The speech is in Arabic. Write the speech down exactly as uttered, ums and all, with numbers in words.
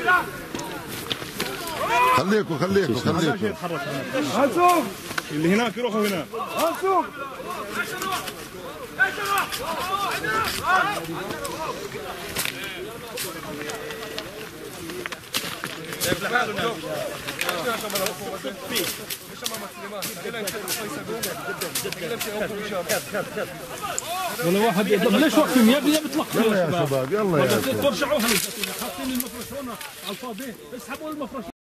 خليكوا خليكوا خليكوا هنسوق اللي هناك يروحوا هناك. هنسوق والله واحد ليش واقفين يا ابني بتلقوا يلا يا شباب يلا يا شباب ترجعوها حاطين المفرش هنا على الفاضي اسحبوا المفرش.